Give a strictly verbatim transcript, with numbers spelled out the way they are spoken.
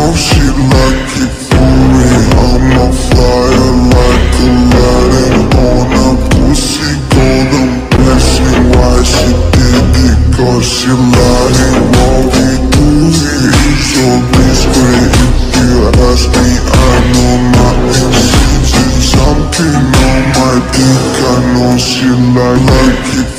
know she like it for me. I'm on fire like Aladdin on a pussy golden blessing. Why she did it? Cause she lying while we do it. So discreet if you ask me. I know my intentions. Something on my dick, I know she like, like it